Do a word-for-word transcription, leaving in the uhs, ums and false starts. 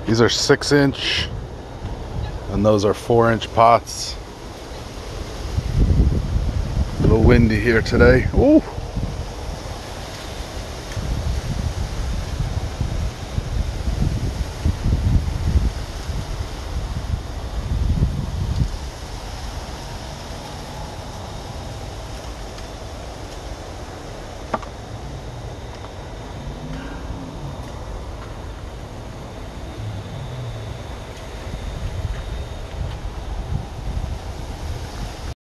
These are six inch and those are four inch pots. A little windy here today. Ooh.